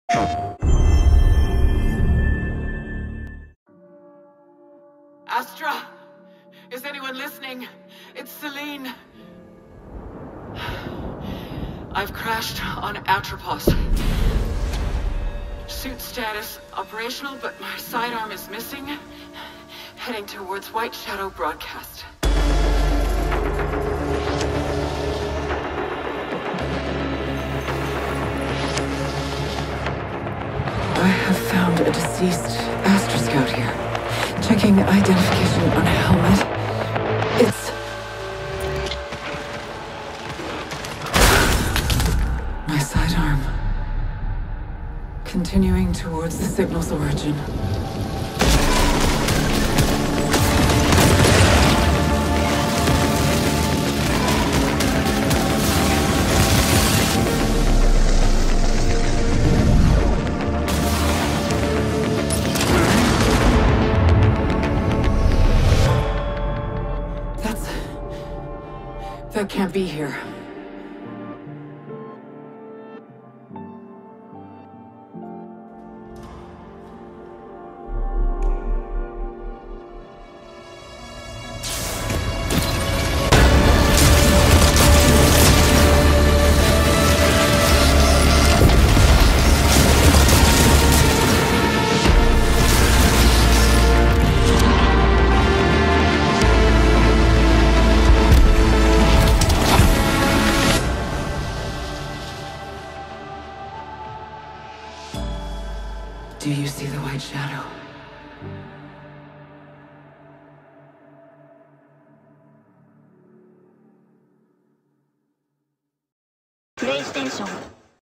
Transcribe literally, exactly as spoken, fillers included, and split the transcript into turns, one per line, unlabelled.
Astra! Is anyone listening? It's Celine. I've crashed on Atropos. Suit status operational, but my sidearm is missing. Heading towards White Shadow Broadcast. I have found a deceased Astra Scout here. Checking identification on a helmet. It's... my sidearm. Continuing towards the signal's origin. That's... that can't be here. Do you see the White Shadow?